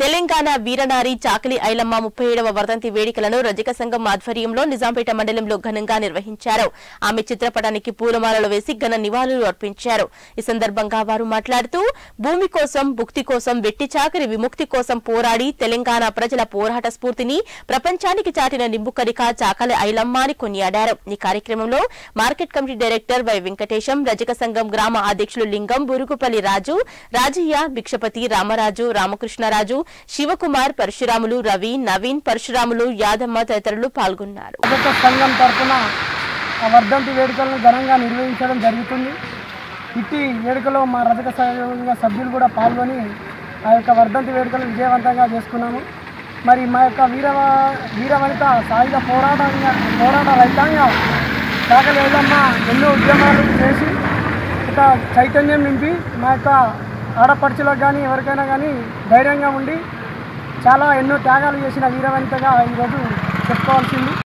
తెలంగాణ వీరనారి చాకలి ఐలమ్మ 37వ వర్ధంతి వేడుకలను రజక సంఘం ఆధ్వర్యంలో నిజాంపేట మండలంలో ఘనంగా నిర్వహించారు. ఆమె చిత్రపటానికి పూలమాలలు వేసి ఘన నివాళులు అర్పించారు. ఈ సందర్భంగా వారు మాట్లాడుతూ భూమి కోసం, భుక్తి కోసం, వెట్టి చాకరి విముక్తి కోసం పోరాడి తెలంగాణ ప్రజల పోరాట స్ఫూర్తిని ప్రపంచానికి చాటిన నింబుకరిక చాకలి ఐలమ్మ అని కొనియాడారు. ఈ కార్యక్రమంలో market committee director Y Venkatesham, రజక సంఘం గ్రామ అధ్యక్షులు లింగం, బురుగుపల్లి రాజు, రాజయ్య, భిక్షపతి, రామరాజు, రామకృష్ణరాజు, శివకుమార్, పరశురాములు, రవి, నవీన్, పరశురాములు, యాదమ్మ తదితరులు పాల్గొన్నారు. సంఘం తరఫున వర్ధంతి వేడుకలను ఘనంగా నిర్వహించడం జరుగుతుంది. ఇట్టి వేడుకలో మా రజక సంఘ సభ్యులు కూడా పాల్గొని ఆ యొక్క వర్ధంతి వేడుకలు విజయవంతంగా చేసుకున్నాము. మరి మా యొక్క వీరవనిత సాయుధ పోరాట రైతాంగం చాకలి ఐలమ్మ ఎన్నో ఉద్యమాలు చేసి ఒక చైతన్యం నింపి మా యొక్క ఆడపడుచులకు కానీ ఎవరికైనా కానీ ధైర్యంగా ఉండి చాలా ఎన్నో త్యాగాలు చేసిన వీరవనితగా ఈరోజు చెప్పుకోవాల్సింది.